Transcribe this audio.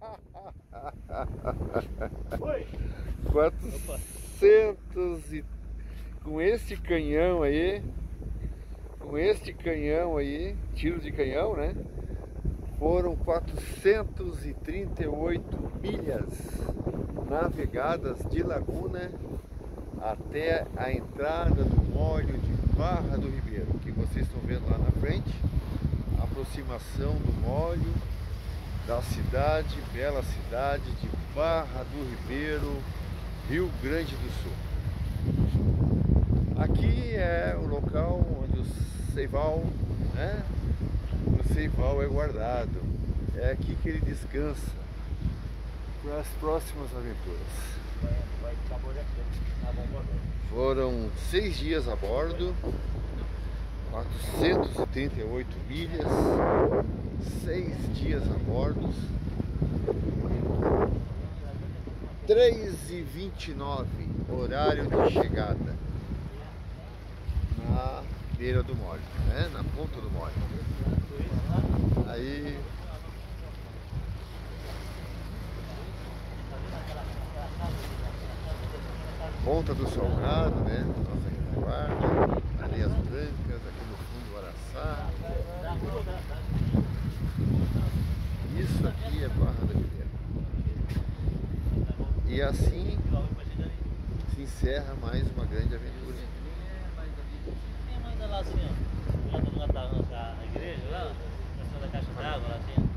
Oi. 400 e... com este canhão aí, tiro de canhão, né? Foram 438 milhas navegadas de Laguna até a entrada do molho de Barra do Ribeiro, que vocês estão vendo lá na frente. A aproximação do molho da cidade, bela cidade de Barra do Ribeiro, Rio Grande do Sul. Aqui é o local onde o Seival, né? O Seival é guardado. É aqui que ele descansa para as próximas aventuras. Foram 6 dias a bordo, 438 milhas, 6 dias a bordo, 3h29, horário de chegada na beira do molho, né? Na ponta do molho. Aí Ponta do Salgado, né? Nossa retaguarda, areias brancas, aqui no fundo o Araçá. Isso aqui é Barra do Ribeiro. E assim se encerra mais uma grande aventura. Tem uma ainda lá assim, ó. Lá na igreja, lá, na caixa d'água, lá assim.